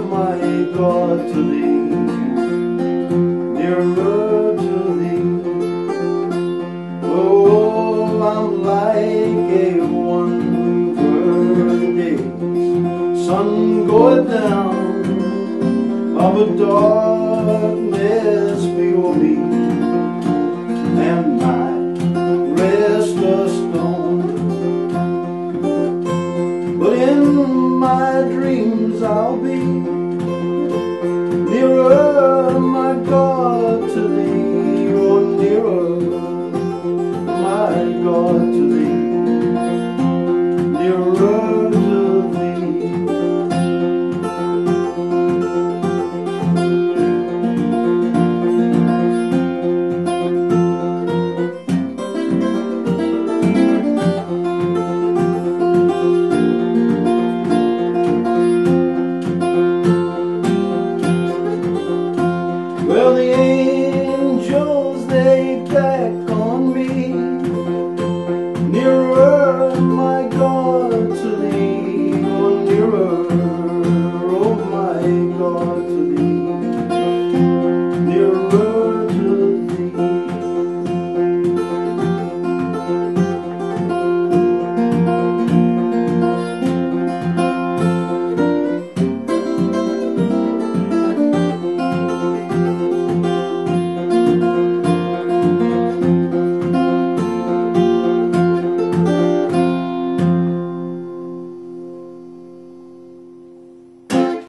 my God, to thee, nearer to thee. Oh, I'm like a one-bird day, sun going down, of a darkness before me, and my